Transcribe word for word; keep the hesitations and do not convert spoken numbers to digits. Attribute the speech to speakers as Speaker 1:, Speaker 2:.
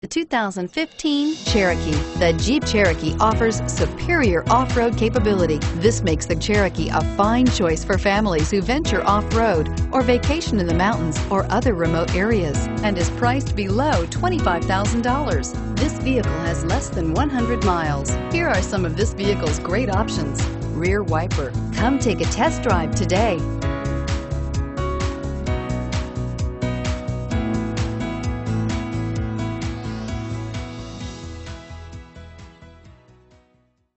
Speaker 1: The two thousand fifteen Cherokee. The Jeep Cherokee offers superior off-road capability. This makes the Cherokee a fine choice for families who venture off-road or vacation in the mountains or other remote areas, and is priced below twenty-five thousand dollars. This vehicle has less than one hundred miles. Here are some of this vehicle's great options: rear wiper. Come take a test drive today.